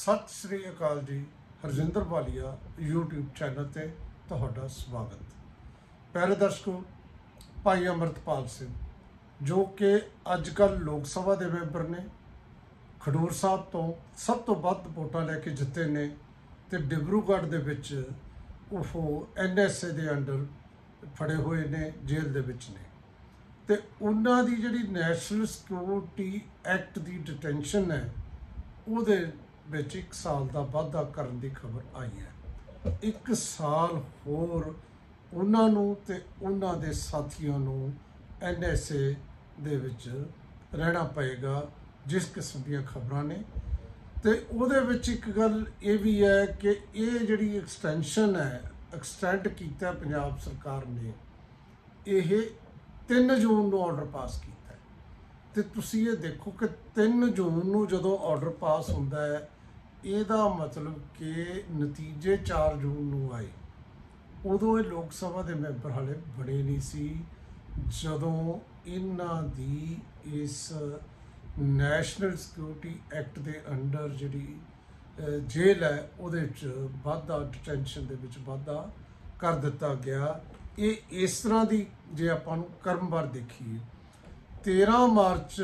सत श्री अकाल जी। हरजिंदर भालिया यूट्यूब चैनल ते तुहाडा स्वागत। प्यारे दर्शकों, भाई अमृतपाल सिंह जो कि अजकल लोक सभा के मैंबर ने, खडूर साहब तो सब तो वध वोटां लैके जिते ने ते डिब्रूगढ़ दे विच ओह NSA दे अंडर फड़े हुए ने, जेल दे विच ने। ते उन्हां दी जिहड़ी नैशनल सिक्योरिटी एक्ट की डिटेंशन है ਉਹਦੇ ਵਿੱਚ 1 साल का वाधा करने की खबर आई है। 1 साल होर ਉਹਨਾਂ ਨੂੰ ਤੇ ਉਹਨਾਂ ਦੇ ਸਾਥੀਆਂ ਨੂੰ NSA ਦੇ ਵਿੱਚ ਰਹਿਣਾ ਪਏਗਾ, ਜਿਸ ਕਿਸਮ ਦੀਆਂ ਖਬਰਾਂ ਨੇ। ਤੇ ਉਹਦੇ ਵਿੱਚ ਇੱਕ ਗੱਲ ਇਹ ਵੀ ਹੈ ਕਿ ਇਹ ਜਿਹੜੀ ਐਕਸਟੈਂਸ਼ਨ ਹੈ, ਐਕਸਟੈਂਡ ਕੀਤਾ ਪੰਜਾਬ ਸਰਕਾਰ ਨੇ, ਇਹ 3 ਜੂਨ ਨੂੰ ਆਰਡਰ ਪਾਸ ਕੀਤਾ। तो तुसी ये देखो कि 3 जून ਨੂੰ ਜਦੋਂ ਆਰਡਰ ਪਾਸ ਹੁੰਦਾ ਹੈ, ਇਹਦਾ ਮਤਲਬ ਕਿ ਨਤੀਜੇ 4 ਜੂਨ ਨੂੰ ਆਏ। ਉਦੋਂ ਇਹ ਲੋਕ ਸਭਾ ਦੇ ਮੈਂਬਰ ਹਾਲੇ ਬਣੇ ਨਹੀਂ ਸੀ, ਜਦੋਂ ਇਹਨਾਂ ਦੀ ਇਸ ਨੈਸ਼ਨਲ ਸਿਕਿਉਰਿਟੀ ਐਕਟ ਦੇ ਅੰਡਰ ਜਿਹੜੀ ਜੇਲ੍ਹ ਹੈ ਉਹਦੇ ਵਿੱਚ ਵਾਧਾ, ਡਿਟੈਂਸ਼ਨ ਦੇ ਵਿੱਚ ਵਾਧਾ ਕਰ ਦਿੱਤਾ ਗਿਆ। ਇਹ ਇਸ ਤਰ੍ਹਾਂ ਦੀ ਜੇ ਆਪਾਂ ਨੂੰ ਕ੍ਰਮਵਾਰ ਦੇਖੀਏ, 13 ਮਾਰਚ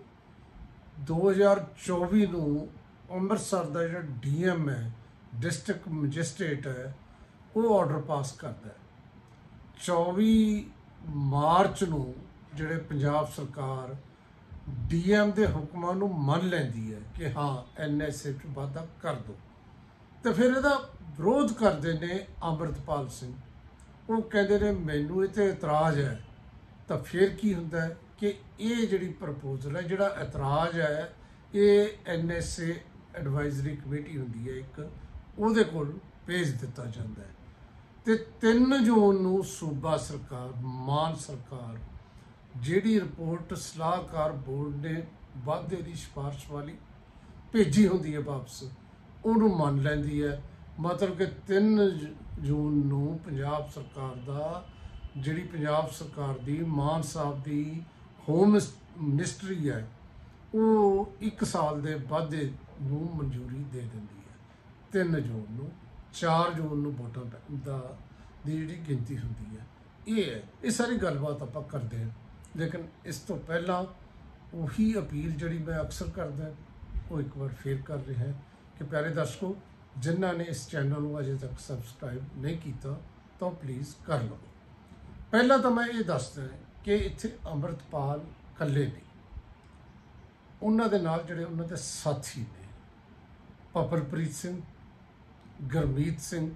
2024 ਨੂੰ ਅੰਮ੍ਰਿਤਸਰ ਦਾ ਜਿਹੜਾ DM ਹੈ, ਡਿਸਟ੍ਰਿਕਟ ਮੈਜਿਸਟ੍ਰੇਟ ਹੈ, ਉਹ ਆਰਡਰ ਪਾਸ ਕਰਦਾ ਹੈ। 24 ਮਾਰਚ ਨੂੰ ਜਿਹੜੇ ਪੰਜਾਬ ਸਰਕਾਰ DM ਦੇ ਹੁਕਮਾਂ ਨੂੰ ਮੰਨ ਲੈਂਦੀ ਹੈ ਕਿ ਹਾਂ NSA 'ਚ ਵਾਧਾ ਕਰ ਦਿਓ, ਤੇ ਫਿਰ ਇਹਦਾ ਵਿਰੋਧ ਕਰਦੇ ਨੇ ਅੰਮ੍ਰਿਤਪਾਲ ਸਿੰਘ। ਉਹ ਕਹਿੰਦੇ ਨੇ ਮੈਨੂੰ ਇਹ 'ਤੇ ਇਤਰਾਜ਼ ਹੈ। ਤਾਂ ਫਿਰ ਕੀ ਹੁੰਦਾ ਹੈ ਕਿ ਇਹ ਜਿਹੜੀ ਪ੍ਰਪੋਜ਼ਲ ਹੈ, ਜਿਹੜਾ ਇਤਰਾਜ਼ ਹੈ, ਇਹ NSA ਐਡਵਾਈਜ਼ਰੀ ਕਮੇਟੀ ਹੁੰਦੀ ਹੈ ਇੱਕ, ਉਹਦੇ ਕੋਲ ਭੇਜ ਦਿੱਤਾ ਜਾਂਦਾ ਹੈ। ਤੇ 3 ਜੂਨ ਨੂੰ ਸੂਬਾ ਸਰਕਾਰ, ਮਾਨ ਸਰਕਾਰ, ਜਿਹੜੀ ਰਿਪੋਰਟ ਸਲਾਹਕਾਰ ਬੋਰਡ ਨੇ ਵਾਧੇ ਦੀ ਸਿਫਾਰਿਸ਼ ਵਾਲੀ ਭੇਜੀ ਹੁੰਦੀ ਹੈ ਵਾਪਸ, ਉਹਨੂੰ ਮੰਨ ਲੈਂਦੀ ਹੈ। ਮਤਲਬ ਕਿ 3 ਜੂਨ ਨੂੰ ਪੰਜਾਬ ਸਰਕਾਰ ਦਾ, ਜਿਹੜੀ ਪੰਜਾਬ ਸਰਕਾਰ ਦੀ, ਮਾਨ ਸਾਹਿਬ ਦੀ ਹੋਮ ਮਿਨਿਸਟਰੀ ਹੈ, ਉਹ 1 ਸਾਲ ਦੇ ਵਾਧੇ ਨੂੰ ਮਨਜ਼ੂਰੀ ਦੇ ਦਿੰਦੀ ਹੈ 3 ਜੂਨ ਨੂੰ। 4 ਜੂਨ ਨੂੰ ਵੋਟਾਂ ਦੀ ਜਿਹੜੀ ਗਿਣਤੀ ਹੁੰਦੀ ਹੈ। ਇਹ ਹੈ, ਇਹ ਸਾਰੀ ਗੱਲਬਾਤ ਆਪਾਂ ਕਰਦੇ ਹਾਂ। ਲੇਕਿਨ ਇਸ ਤੋਂ ਪਹਿਲਾਂ ਉਹੀ ਅਪੀਲ ਜਿਹੜੀ ਮੈਂ ਅਕਸਰ ਕਰਦਾ, ਉਹ ਇੱਕ ਵਾਰ ਫੇਰ ਕਰ ਰਿਹਾ ਹੈ ਕਿ ਪਿਆਰੇ ਦਰਸ਼ਕੋ, ਜਿਨ੍ਹਾਂ ਨੇ ਇਸ ਚੈਨਲ ਨੂੰ ਅਜੇ ਤੱਕ ਸਬਸਕ੍ਰਾਈਬ ਨਹੀਂ ਕੀਤਾ ਤਾਂ ਪਲੀਜ਼ ਕਰ ਲਓ। ਪਹਿਲਾਂ ਤਾਂ ਮੈਂ ਇਹ ਦੱਸਦਾ ਕਿ ਇੱਥੇ ਅੰਮ੍ਰਿਤਪਾਲ ਇਕੱਲੇ ਨਹੀਂ, ਉਹਨਾਂ ਦੇ ਨਾਲ ਜਿਹੜੇ ਉਹਨਾਂ ਦੇ ਸਾਥੀ ਨੇ, ਪਵਨਪ੍ਰੀਤ ਸਿੰਘ, ਗੁਰਮੀਤ ਸਿੰਘ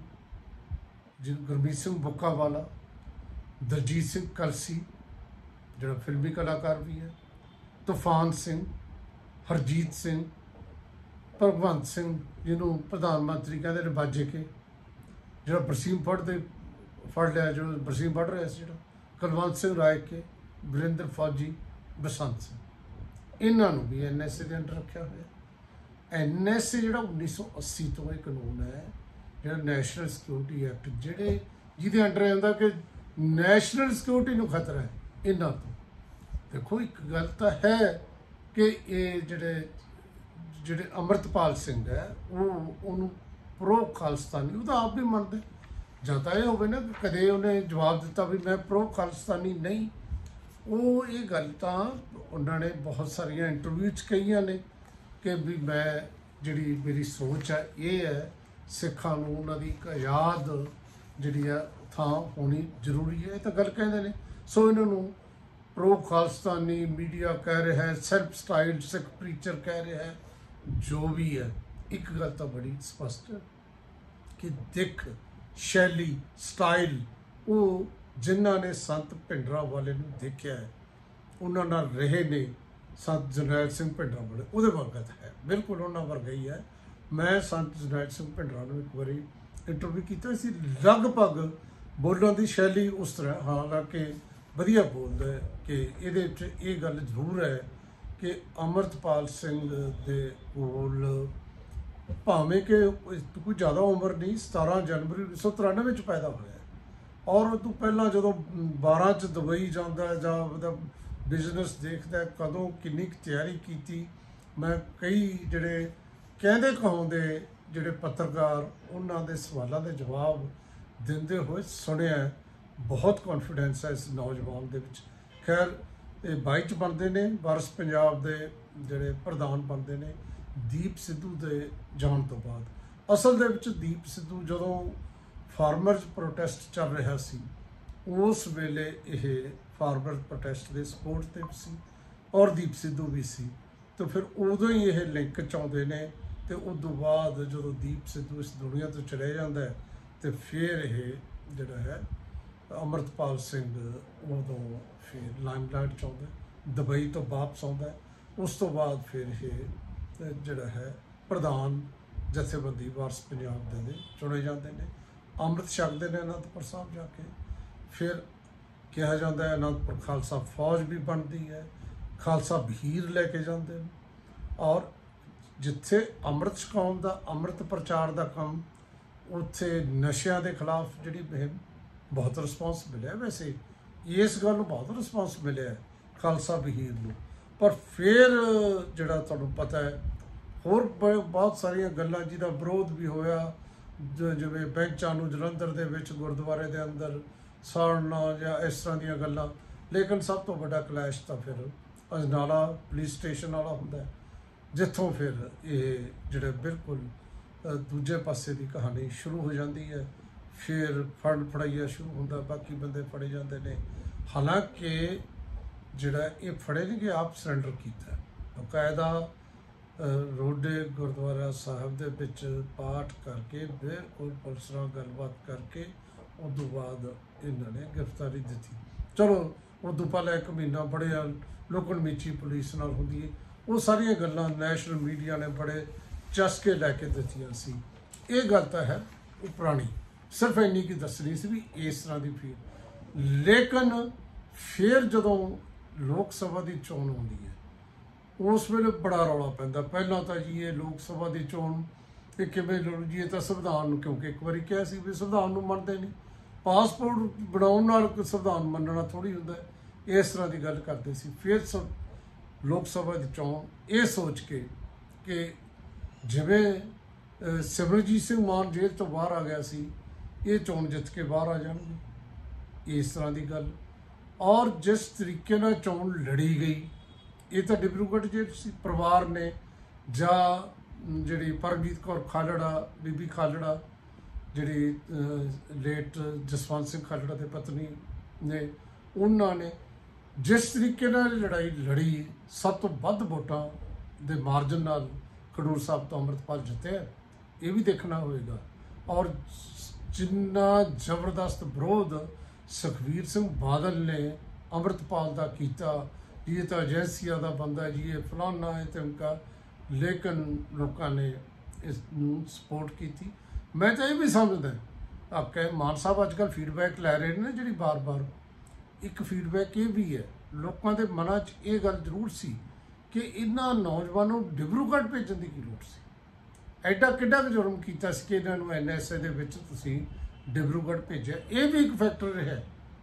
ਬੁੱਕਾਵਾਲਾ, ਦਲਜੀਤ ਸਿੰਘ ਕਲਸੀ ਜਿਹੜਾ ਫਿਲਮੀ ਕਲਾਕਾਰ ਵੀ ਹੈ, ਤੂਫਾਨ ਸਿੰਘ, ਹਰਜੀਤ ਸਿੰਘ, ਭਗਵੰਤ ਸਿੰਘ ਜਿਹਨੂੰ ਪ੍ਰਧਾਨ ਮੰਤਰੀ ਕਹਿੰਦੇ ਨੇ ਬਾਜੇ ਕੇ, ਜਿਹੜਾ ਬਰਸੀਮ ਫੜ ਲਿਆ, ਜੋ ਬਰਸੀਮ ਪੜ੍ਹ ਰਿਹਾ ਸੀ, ਜਿਹੜਾ ਕੁਲਵੰਤ ਸਿੰਘ ਰਾਏਕੇ, ਵਰਿੰਦਰ ਫੌਜੀ, ਬਸੰਤ ਸਿੰਘ, ਇਹਨਾਂ ਨੂੰ ਵੀ NSA ਦੇ ਅੰਡਰ ਰੱਖਿਆ ਹੋਇਆ। NSA ਜਿਹੜਾ 1980 ਤੋਂ ਇਹ ਕਾਨੂੰਨ ਹੈ, ਜਿਹੜਾ ਨੈਸ਼ਨਲ ਸਿਕਿਉਰਿਟੀ ਐਕਟ, ਜਿਹਦੇ ਅੰਡਰ ਆਉਂਦਾ ਕਿ ਨੈਸ਼ਨਲ ਸਿਕਿਉਰਿਟੀ ਨੂੰ ਖਤਰਾ ਹੈ ਇਹਨਾਂ ਤੋਂ। ਦੇਖੋ, ਇੱਕ ਗੱਲ ਤਾਂ ਹੈ ਕਿ ਇਹ ਜਿਹੜੇ ਅੰਮ੍ਰਿਤਪਾਲ ਸਿੰਘ ਹੈ, ਉਹਨੂੰ ਪ੍ਰੋ ਖਾਲਿਸਤਾਨੀ, ਉਹਦਾ ਆਪ ਵੀ ਮੰਨਦੇ। ਜਾਂ ਤਾਂ ਇਹ ਹੋਵੇ ਨਾ ਕਿ ਕਦੇ ਉਹਨੇ ਜਵਾਬ ਦਿੱਤਾ ਵੀ ਮੈਂ ਪ੍ਰੋ ਖਾਲਿਸਤਾਨੀ ਨਹੀਂ। ਉਹ ਇਹ ਗੱਲ ਤਾਂ ਉਹਨਾਂ ਨੇ ਬਹੁਤ ਸਾਰੀਆਂ ਇੰਟਰਵਿਊ 'ਚ ਕਹੀਆਂ ਨੇ ਕਿ ਵੀ ਮੈਂ, ਜਿਹੜੀ ਮੇਰੀ ਸੋਚ ਹੈ ਇਹ ਹੈ, ਸਿੱਖਾਂ ਨੂੰ ਉਹਨਾਂ ਦੀ ਇੱਕ ਆਜ਼ਾਦ ਜਿਹੜੀ ਆ ਥਾਂ ਹੋਣੀ ਜ਼ਰੂਰੀ ਹੈ। ਇਹ ਤਾਂ ਗੱਲ ਕਹਿੰਦੇ ਨੇ। ਸੋ ਇਹਨਾਂ ਨੂੰ ਪ੍ਰੋ ਖਾਲਿਸਤਾਨੀ ਮੀਡੀਆ ਕਹਿ ਰਿਹਾ ਹੈ, ਸੈਲਫ ਸਟਾਈਲਡ ਸਿੱਖ ਪ੍ਰੀਚਰ ਕਹਿ ਰਿਹਾ ਹੈ, ਜੋ ਵੀ ਹੈ। ਇੱਕ ਗੱਲ ਤਾਂ ਬੜੀ ਸਪਸ਼ਟ ਹੈ ਕਿ ਦਿੱਖ, ਸ਼ੈਲੀ, ਸਟਾਈਲ, ਉਹ ਜਿਨ੍ਹਾਂ ਨੇ ਸੰਤ ਭਿੰਡਰਾਂਵਾਲੇ ਨੂੰ ਦੇਖਿਆ ਹੈ, ਉਹਨਾਂ ਨਾਲ ਰਹੇ ਨੇ, ਸੰਤ ਜਰਨੈਲ ਸਿੰਘ ਭਿੰਡਰਾਂਵਾਲੇ, ਉਹਦੇ ਵਰਗਾ ਤਾਂ ਹੈ, ਬਿਲਕੁਲ ਉਹਨਾਂ ਵਰਗਾ ਹੀ ਹੈ। ਮੈਂ ਸੰਤ ਜਰਨੈਲ ਸਿੰਘ ਭਿੰਡਰਾਂ ਨੂੰ ਇੱਕ ਵਾਰੀ ਇੰਟਰਵਿਊ ਕੀਤਾ ਸੀ, ਲਗਭਗ ਬੋਲਣ ਦੀ ਸ਼ੈਲੀ ਉਸ ਤਰ੍ਹਾਂ, ਹਾਲਾਂਕਿ ਵਧੀਆ ਬੋਲਦਾ ਹੈ। ਕਿ ਇਹਦੇ ਵਿੱਚ ਇਹ ਗੱਲ ਜ਼ਰੂਰ ਹੈ ਕਿ ਅੰਮ੍ਰਿਤਪਾਲ ਸਿੰਘ ਦੇ ਕੋਲ, ਭਾਵੇਂ ਕਿ ਕੋਈ ਜ਼ਿਆਦਾ ਉਮਰ ਨਹੀਂ, 17 ਜਨਵਰੀ 1993 ਵਿੱਚ ਪੈਦਾ ਹੋਇਆ, ਔਰ ਉਹ ਤੋਂ ਪਹਿਲਾਂ ਜਦੋਂ 12 'ਚ ਦੁਬਈ ਜਾਂਦਾ ਜਾਂ ਉਹਦਾ ਬਿਜ਼ਨਸ ਦੇਖਦਾ, ਕਦੋਂ ਕਿੰਨੀ ਕੁ ਤਿਆਰੀ ਕੀਤੀ। ਮੈਂ ਕਈ ਜਿਹੜੇ ਕਹਿੰਦੇ ਕਹਾਉਂਦੇ ਜਿਹੜੇ ਪੱਤਰਕਾਰ ਉਹਨਾਂ ਦੇ ਸਵਾਲਾਂ ਦੇ ਜਵਾਬ ਦਿੰਦੇ ਹੋਏ ਸੁਣਿਆ। ਬਹੁਤ ਕੌਨਫੀਡੈਂਸ ਹੈ ਇਸ ਨੌਜਵਾਨ ਦੇ ਵਿੱਚ। ਖੈਰ ਇਹ 22 'ਚ ਬਣਦੇ ਨੇ ਵਾਰਸ ਪੰਜਾਬ ਦੇ ਜਿਹੜੇ ਪ੍ਰਧਾਨ ਬਣਦੇ ਨੇ ਦੀਪ ਸਿੱਧੂ ਦੇ ਜਾਣ ਤੋਂ ਬਾਅਦ। ਅਸਲ ਦੇ ਵਿੱਚ ਦੀਪ ਸਿੱਧੂ ਜਦੋਂ ਫਾਰਮਰਜ਼ ਪ੍ਰੋਟੈਸਟ ਚੱਲ ਰਿਹਾ ਸੀ ਉਸ ਵੇਲੇ ਇਹ ਫਾਰਮਰ ਪ੍ਰੋਟੈਸਟ ਦੇ ਸਪੋਰਟ ਤੇ ਵੀ ਸੀ ਔਰ ਦੀਪ ਸਿੱਧੂ ਵੀ ਸੀ। ਤਾਂ ਫਿਰ ਉਦੋਂ ਹੀ ਇਹ ਲਿੰਕ ਚਾਹੁੰਦੇ ਨੇ ਤੇ ਉਸ ਤੋਂ ਬਾਅਦ ਜਦੋਂ ਦੀਪ ਸਿੱਧੂ ਇਸ ਦੁਨੀਆ ਤੋਂ ਚਲੇ ਜਾਂਦਾ ਹੈ ਤੇ ਫਿਰ ਇਹ ਜਿਹੜਾ ਹੈ ਅੰਮ੍ਰਿਤਪਾਲ ਸਿੰਘ ਉਦੋਂ ਫਿਰ ਲਾਈਮਲਾਈਟ 'ਚ ਆਉਂਦਾ, ਦੁਬਈ ਤੋਂ ਵਾਪਸ ਆਉਂਦਾ। ਉਸ ਤੋਂ ਬਾਅਦ ਫਿਰ ਇਹ ਜਿਹੜਾ ਹੈ ਪ੍ਰਧਾਨ ਜਥੇਬੰਦੀ ਵਾਰਸ ਪੰਜਾਬ ਦੇ ਨੇ ਚੁਣੇ ਜਾਂਦੇ ਨੇ। ਅੰਮ੍ਰਿਤ ਛਕਦੇ ਨੇ ਅਨੰਦਪੁਰ ਸਾਹਿਬ ਜਾ ਕੇ। ਫਿਰ ਕਿਹਾ ਜਾਂਦਾ ਹੈ ਅਨੰਦਪੁਰ ਖਾਲਸਾ ਫੌਜ ਵੀ ਬਣਦੀ ਹੈ, ਖਾਲਸਾ ਵਹੀਰ ਲੈ ਕੇ ਜਾਂਦੇ ਨੇ ਔਰ ਜਿੱਥੇ ਅੰਮ੍ਰਿਤ ਛਕਾਉਣ ਦਾ ਅੰਮ੍ਰਿਤ ਪ੍ਰਚਾਰ ਦਾ ਕੰਮ, ਉੱਥੇ ਨਸ਼ਿਆਂ ਦੇ ਖਿਲਾਫ ਜਿਹੜੀ ਮੁਹਿੰਮ ਬਹੁਤ ਰਿਸਪੌਂਸ ਮਿਲਿਆ। ਵੈਸੇ ਇਸ ਗੱਲ ਨੂੰ ਬਹੁਤ ਰਿਸਪੌਂਸ ਮਿਲਿਆ ਖਾਲਸਾ ਵਹੀਰ ਨੂੰ। ਪਰ ਫਿਰ ਜਿਹੜਾ ਤੁਹਾਨੂੰ ਪਤਾ ਹੈ ਹੋਰ ਬਹੁਤ ਸਾਰੀਆਂ ਗੱਲਾਂ ਜਿਹਦਾ ਵਿਰੋਧ ਵੀ ਹੋਇਆ, ਜਿਵੇਂ ਬੈਂਚਾਂ ਨੂੰ ਜਲੰਧਰ ਦੇ ਵਿੱਚ ਗੁਰਦੁਆਰੇ ਦੇ ਅੰਦਰ ਸਾੜਨਾ ਜਾਂ ਇਸ ਤਰ੍ਹਾਂ ਦੀਆਂ ਗੱਲਾਂ। ਲੇਕਿਨ ਸਭ ਤੋਂ ਵੱਡਾ ਕਲੈਸ਼ ਤਾਂ ਫਿਰ ਅਜਨਾਲਾ ਪੁਲਿਸ ਸਟੇਸ਼ਨ ਵਾਲਾ ਹੁੰਦਾ, ਜਿੱਥੋਂ ਫਿਰ ਇਹ ਜਿਹੜੇ ਬਿਲਕੁਲ ਦੂਜੇ ਪਾਸੇ ਦੀ ਕਹਾਣੀ ਸ਼ੁਰੂ ਹੋ ਜਾਂਦੀ ਹੈ। ਫਿਰ ਫੜਾਈਆ ਸ਼ੁਰੂ ਹੁੰਦਾ, ਬਾਕੀ ਬੰਦੇ ਫੜੇ ਜਾਂਦੇ ਨੇ। ਹਾਲਾਂਕਿ ਜਿਹੜਾ ਇਹ ਫੜੇ ਨਹੀਂ ਕਿ ਆਪ ਸਰੈਂਡਰ ਕੀਤਾ, ਬਕਾਇਦਾ ਰੋਡੇ ਗੁਰਦੁਆਰਾ ਸਾਹਿਬ ਦੇ ਵਿੱਚ ਪਾਠ ਕਰਕੇ ਬਿਲਕੁਲ ਪੁਲਿਸ ਨਾਲ ਗੱਲਬਾਤ ਕਰਕੇ ਉਸ ਤੋਂ ਬਾਅਦ ਇਹਨਾਂ ਨੇ ਗ੍ਰਿਫਤਾਰੀ ਦਿੱਤੀ। ਚਲੋ ਉਦੋਂ ਪਹਿਲਾਂ 1 ਮਹੀਨਾ ਬੜੇ ਲੋਕਣ ਮੀਚੀ ਪੁਲਿਸ ਨਾਲ ਹੁੰਦੀ ਹੈ। ਉਹ ਸਾਰੀਆਂ ਗੱਲਾਂ ਨੈਸ਼ਨਲ ਮੀਡੀਆ ਨੇ ਬੜੇ ਚਸਕੇ ਲੈ ਕੇ ਦਿੱਤੀਆਂ ਸੀ। ਇਹ ਗੱਲ ਤਾਂ ਹੈ ਉਹ ਪੁਰਾਣੀ, ਸਿਰਫ ਇੰਨੀ ਕੀ ਦੱਸਣੀ ਸੀ ਵੀ ਇਸ ਤਰ੍ਹਾਂ ਦੀ ਫਿਰ। ਲੇਕਿਨ ਫਿਰ ਜਦੋਂ ਲੋਕ ਸਭਾ ਦੀ ਚੋਣ ਆਉਂਦੀ ਹੈ ਉਸ ਵੇਲੇ ਬੜਾ ਰੌਲਾ ਪੈਂਦਾ। ਪਹਿਲਾਂ ਤਾਂ ਜੀ ਇਹ ਲੋਕ ਸਭਾ ਦੀ ਚੋਣ ਇਹ ਕਿਵੇਂ ਲੜੂ ਜੀ, ਇਹ ਤਾਂ ਸੰਵਿਧਾਨ ਨੂੰ, ਕਿਉਂਕਿ ਇੱਕ ਵਾਰੀ ਕਿਹਾ ਸੀ ਵੀ ਸੰਵਿਧਾਨ ਨੂੰ ਮੰਨਦੇ ਨਹੀਂ, ਪਾਸਪੋਰਟ ਬਣਾਉਣ ਨਾਲ ਸੰਵਿਧਾਨ ਮੰਨਣਾ ਥੋੜ੍ਹੀ ਹੁੰਦਾ, ਇਸ ਤਰ੍ਹਾਂ ਦੀ ਗੱਲ ਕਰਦੇ ਸੀ। ਫਿਰ ਲੋਕ ਸਭਾ ਦੀ ਚੋਣ ਇਹ ਸੋਚ ਕੇ ਕਿ ਜਿਵੇਂ ਸਿਮਰਜੀਤ ਸਿੰਘ ਮਾਨ ਜੇਲ੍ਹ ਤੋਂ ਬਾਹਰ ਆ ਗਿਆ ਸੀ, ਇਹ ਚੋਣ ਜਿੱਤ ਕੇ ਬਾਹਰ ਆ ਜਾਣਗੇ, ਇਸ ਤਰ੍ਹਾਂ ਦੀ ਗੱਲ। ਔਰ ਜਿਸ ਤਰੀਕੇ ਨਾਲ ਚੋਣ ਲੜੀ ਗਈ, ਇਹ ਤਾਂ ਡਿਬਰੂਗੜ੍ਹ ਜੇਲ੍ਹ ਸੀ। ਪਰਿਵਾਰ ਨੇ ਜਾਂ ਜਿਹੜੀ ਪਰਮਜੀਤ ਕੌਰ ਖਾਲੜਾ, ਬੀਬੀ ਖਾਲੜਾ ਜਿਹੜੀ ਲੇਟ ਜਸਵੰਤ ਸਿੰਘ ਖਾਲੜਾ ਦੇ ਪਤਨੀ ਨੇ, ਉਹਨਾਂ ਨੇ ਜਿਸ ਤਰੀਕੇ ਨਾਲ ਲੜਾਈ ਲੜੀ, ਸਭ ਤੋਂ ਵੱਧ ਵੋਟਾਂ ਦੇ ਮਾਰਜਨ ਨਾਲ ਖਡੂਰ ਸਾਹਿਬ ਤੋਂ ਅੰਮ੍ਰਿਤਪਾਲ ਜਿੱਤਿਆ, ਇਹ ਵੀ ਦੇਖਣਾ ਹੋਏਗਾ। ਔਰ ਜਿੰਨਾ ਜ਼ਬਰਦਸਤ ਵਿਰੋਧ ਸੁਖਬੀਰ ਸਿੰਘ ਬਾਦਲ ਨੇ ਅੰਮ੍ਰਿਤਪਾਲ ਦਾ ਕੀਤਾ, ਇਹ ਤਾਂ ਏਜੰਸੀਆਂ ਦਾ ਬੰਦਾ ਜੀ, ਇਹ ਫਲਾਨਾ ਹੈ ਧਮਕਾ, ਲੇਕਿਨ ਲੋਕਾਂ ਨੇ ਇਸ ਨੂੰ ਸਪੋਰਟ ਕੀਤੀ। ਮੈਂ ਤਾਂ ਇਹ ਵੀ ਸਮਝਦਾ ਕਿ ਮਾਨ ਸਾਹਿਬ ਅੱਜ ਕੱਲ੍ਹ ਫੀਡਬੈਕ ਲੈ ਰਹੇ ਨੇ, ਜਿਹੜੀ ਬਾਰ-ਬਾਰ ਇੱਕ ਫੀਡਬੈਕ ਇਹ ਵੀ ਹੈ, ਲੋਕਾਂ ਦੇ ਮਨਾਂ 'ਚ ਇਹ ਗੱਲ ਜ਼ਰੂਰ ਸੀ ਕਿ ਇਹਨਾਂ ਨੌਜਵਾਨਾਂ ਨੂੰ ਡਿਬਰੂਗੜ੍ਹ ਭੇਜਣ ਦੀ ਕੀ ਲੋੜ ਸੀ। ਐਡਾ ਕਿੱਡਾ ਕੁ ਜੁਰਮ ਕੀਤਾ ਸੀ ਕਿ ਇਹਨਾਂ ਨੂੰ NSA ਦੇ ਵਿੱਚ ਤੁਸੀਂ ਡਿਬਰੂਗੜ੍ਹ ਭੇਜਿਆ। ਇਹ ਵੀ ਇੱਕ ਫੈਕਟਰ ਰਿਹਾ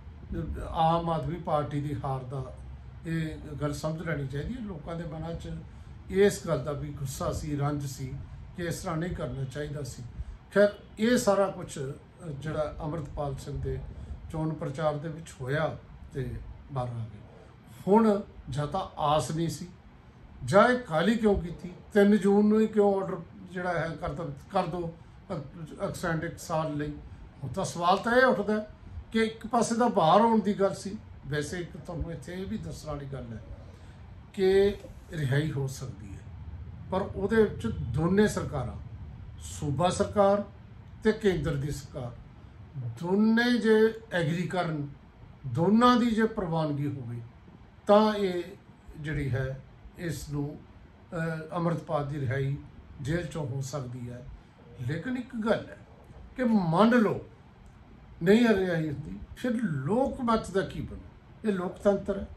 ਆਮ ਆਦਮੀ ਪਾਰਟੀ ਦੀ ਹਾਰ ਦਾ। ਇਹ ਗੱਲ ਸਮਝ ਲੈਣੀ ਚਾਹੀਦੀ ਹੈ। ਲੋਕਾਂ ਦੇ ਮਨਾਂ 'ਚ ਇਸ ਗੱਲ ਦਾ ਵੀ ਗੁੱਸਾ ਸੀ, ਰੰਜ ਸੀ ਕਿ ਇਸ ਤਰ੍ਹਾਂ ਨਹੀਂ ਕਰਨਾ ਚਾਹੀਦਾ ਸੀ। ਖੈਰ ਇਹ ਸਾਰਾ ਕੁਝ ਜਿਹੜਾ ਅੰਮ੍ਰਿਤਪਾਲ ਸਿੰਘ ਦੇ ਚੋਣ ਪ੍ਰਚਾਰ ਦੇ ਵਿੱਚ ਹੋਇਆ ਤੇ ਬਾਹਰ ਆ ਗਏ। ਹੁਣ ਜਾਂ ਤਾਂ ਆਸ ਨਹੀਂ ਸੀ, ਜਾਂ ਇਹ ਕਾਹਲੀ ਕਿਉਂ ਕੀਤੀ, 3 ਜੂਨ ਨੂੰ ਹੀ ਕਿਉਂ ਆਰਡਰ ਜਿਹੜਾ ਹੈ ਕਰ ਦੋ ਐਕਸਟੈਂਡ 1 ਸਾਲ ਲਈ। ਹੁਣ ਤਾਂ ਸਵਾਲ ਤਾਂ ਇਹ ਉੱਠਦਾ ਕਿ ਇੱਕ ਪਾਸੇ ਦਾ ਬਾਹਰ ਆਉਣ ਦੀ ਗੱਲ ਸੀ। ਵੈਸੇ ਇੱਕ ਤੁਹਾਨੂੰ ਇੱਥੇ ਇਹ ਵੀ ਦੱਸਣ ਵਾਲੀ ਗੱਲ ਹੈ ਕਿ ਰਿਹਾਈ ਹੋ ਸਕਦੀ ਹੈ, ਪਰ ਉਹਦੇ ਵਿੱਚ ਦੋਨੇ ਸਰਕਾਰਾਂ, ਸੂਬਾ ਸਰਕਾਰ ਤੇ ਕੇਂਦਰ ਦੀ ਸਰਕਾਰ, ਦੋਨੇ ਜੇ ਐਗਰੀ ਕਰਨ, ਦੋਨਾਂ ਦੀ ਜੇ ਪ੍ਰਵਾਨਗੀ ਹੋਵੇ ਤਾਂ ਇਹ ਜਿਹੜੀ ਹੈ ਇਸ ਨੂੰ ਅੰਮ੍ਰਿਤਪਾਲ ਦੀ ਰਿਹਾਈ ਜੇਲ੍ਹ 'ਚੋਂ ਹੋ ਸਕਦੀ ਹੈ। ਲੇਕਿਨ ਇੱਕ ਗੱਲ ਹੈ ਕਿ ਮੰਨ ਲਓ ਨਹੀਂ ਰਿਹਾਈ ਹੁੰਦੀ, ਫਿਰ ਲੋਕ ਮਤ ਦਾ ਕੀ ਬਣੂ? ਇਹ ਲੋਕਤੰਤਰ ਹੈ।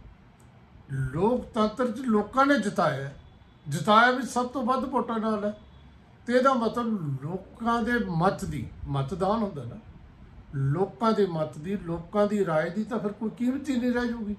ਲੋਕਤੰਤਰ 'ਚ ਲੋਕਾਂ ਨੇ ਜਿਤਾਇਆ ਵੀ ਸਭ ਤੋਂ ਵੱਧ ਵੋਟਾਂ ਨਾਲ ਹੈ, ਤੇ ਇਹਦਾ ਮਤਲਬ ਲੋਕਾਂ ਦੇ ਮਤ ਦੀ, ਮਤਦਾਨ ਹੁੰਦਾ ਨਾ, ਲੋਕਾਂ ਦੇ ਮਤ ਦੀ, ਲੋਕਾਂ ਦੀ ਰਾਏ ਦੀ ਤਾਂ ਫਿਰ ਕੋਈ ਕੀਮਤ ਹੀ ਨਹੀਂ ਰਹਿ ਜੂਗੀ।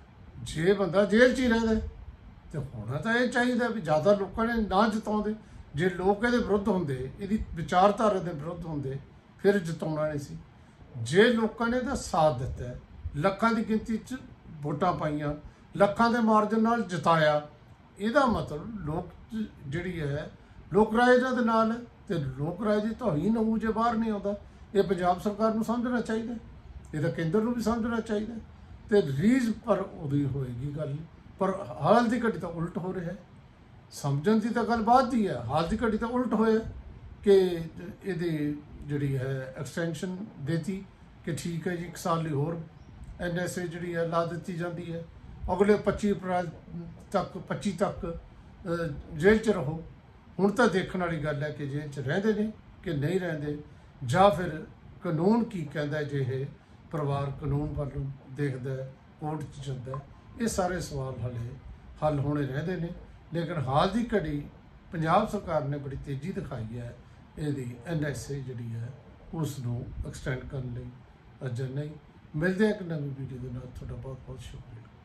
ਜੇ ਬੰਦਾ ਜੇਲ੍ਹ 'ਚ ਹੀ ਰਹਿੰਦਾ ਤੇ ਹੋਣਾ ਤਾਂ ਇਹ ਚਾਹੀਦਾ ਵੀ ਜ਼ਿਆਦਾ ਲੋਕਾਂ ਨੇ ਨਾ ਜਿਤਾਉਂਦੇ, ਜੇ ਲੋਕ ਇਹਦੇ ਵਿਰੁੱਧ ਹੁੰਦੇ, ਇਹਦੀ ਵਿਚਾਰਧਾਰਾ ਦੇ ਵਿਰੁੱਧ ਹੁੰਦੇ, ਫਿਰ ਜਿਤਾਉਣਾ ਨਹੀਂ ਸੀ। ਜੇ ਲੋਕਾਂ ਨੇ ਇਹਦਾ ਸਾਥ ਦਿੱਤਾ, ਲੱਖਾਂ ਦੀ ਗਿਣਤੀ 'ਚ ਵੋਟਾਂ ਪਾਈਆਂ, ਲੱਖਾਂ ਦੇ ਮਾਰਜਨ ਨਾਲ ਜਿਤਾਇਆ, ਇਹਦਾ ਮਤਲਬ ਲੋਕ ਜਿਹੜੀ ਹੈ ਲੋਕ ਰਾਏ ਇਹਨਾਂ ਦੇ ਨਾਲ ਹੈ, ਤੇ ਲੋਕ ਰਾਏ ਦੀ ਤੋਹੀਨ ਹੋਊ ਜੇ ਬਾਹਰ ਨਹੀਂ ਆਉਂਦਾ। ਇਹ ਪੰਜਾਬ ਸਰਕਾਰ ਨੂੰ ਸਮਝਣਾ ਚਾਹੀਦਾ, ਇਹਦਾ ਕੇਂਦਰ ਨੂੰ ਵੀ ਸਮਝਣਾ ਚਾਹੀਦਾ, ਤੇ ਰੀਝ ਪਰ ਉਹਦੀ ਹੋਏਗੀ ਗੱਲ। ਪਰ ਹਾਲ ਦੀ ਘੜੀ ਤਾਂ ਉਲਟ ਹੋ ਰਿਹਾ ਹੈ। ਸਮਝਣ ਦੀ ਤਾਂ ਗੱਲ ਬਾਅਦ ਦੀ ਹੈ, ਹਾਲ ਦੀ ਘੜੀ ਤਾਂ ਉਲਟ ਹੋਇਆ ਕਿ ਇਹਦੀ ਜਿਹੜੀ ਹੈ ਐਕਸਟੈਂਸ਼ਨ ਦੇਤੀ ਕਿ ਠੀਕ ਹੈ ਜੀ 1 ਸਾਲ ਲਈ ਹੋਰ NSA ਜਿਹੜੀ ਹੈ ਲਾ ਦਿੱਤੀ ਜਾਂਦੀ ਹੈ, ਅਗਲੇ 25 ਅਪ੍ਰੈਲ ਤੱਕ 25 ਤੱਕ ਜੇਲ੍ਹ 'ਚ ਰਹੋ। ਹੁਣ ਤਾਂ ਦੇਖਣ ਵਾਲੀ ਗੱਲ ਹੈ ਕਿ ਜੇਲ੍ਹ 'ਚ ਰਹਿੰਦੇ ਨੇ ਕਿ ਨਹੀਂ ਰਹਿੰਦੇ, ਜਾਂ ਫਿਰ ਕਾਨੂੰਨ ਕੀ ਕਹਿੰਦਾ ਜੇ ਇਹ ਪਰਿਵਾਰ ਕਾਨੂੰਨ ਵੱਲ ਨੂੰ ਦੇਖਦਾ, ਕੋਰਟ 'ਚ ਜਾਂਦਾ। ਇਹ ਸਾਰੇ ਸਵਾਲ ਹੱਲ ਹੋਣੇ ਰਹਿੰਦੇ ਨੇ। ਲੇਕਿਨ ਹਾਲ ਦੀ ਘੜੀ ਪੰਜਾਬ ਸਰਕਾਰ ਨੇ ਬੜੀ ਤੇਜ਼ੀ ਦਿਖਾਈ ਹੈ ਇਹਦੀ NSA ਜਿਹੜੀ ਹੈ ਉਸ ਨੂੰ ਐਕਸਟੈਂਡ ਕਰਨ ਲਈ। ਅਜੇ ਨਹੀਂ ਮਿਲਦੇ ਇੱਕ ਨਵੀਂ ਵੀਡੀਓ ਦੇ ਨਾਲ। ਤੁਹਾਡਾ ਬਹੁਤ ਬਹੁਤ ਸ਼ੁਕਰੀਆ।